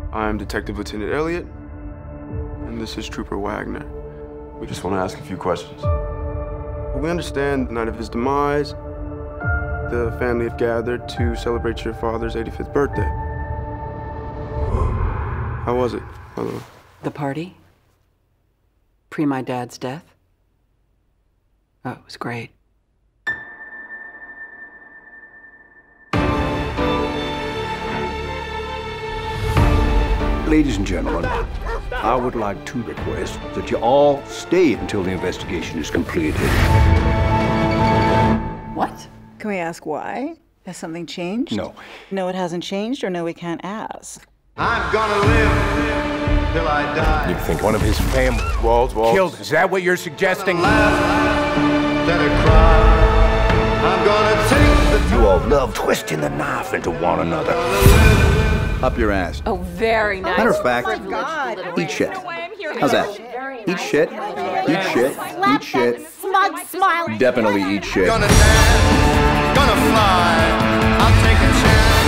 I'm Detective Lieutenant Elliott, and this is Trooper Wagner. We just want to ask a few questions. We understand the night of his demise, the family had gathered to celebrate your father's 85th birthday. How was it, by the way? The party? Pre my dad's death? Oh, it was great. Ladies and gentlemen, I would like to request that you all stay until the investigation is completed. What? Can we ask why? Has something changed? No. No, it hasn't changed, or no, we can't ask. I'm gonna live till I die. You think one of his family Walls. killed? Is that what you're suggesting? Then I cry. I'm gonna take the You all love twisting the knife into one another. Up your ass. Oh, very nice. Matter of fact, eat shit. How's that? Eat shit, eat shit, eat shit. Smug smile. Definitely eat shit. Gonna dance, gonna fly. I'll take a chance.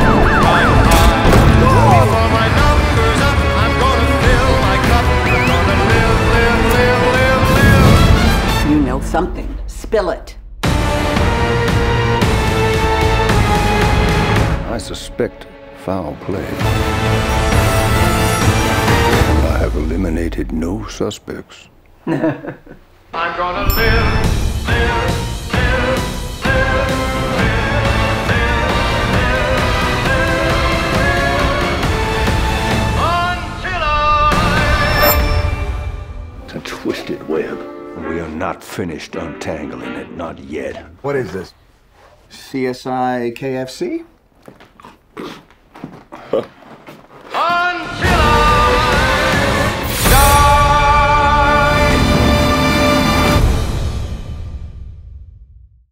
Before my numbers up, I'm gonna fill my cup. I'm gonna live. You know something. Spill it. I suspect foul play. I have eliminated no suspects. I'm gonna live. Until It's a twisted web. We are not finished untangling it, not yet. What is this? CSI KFC?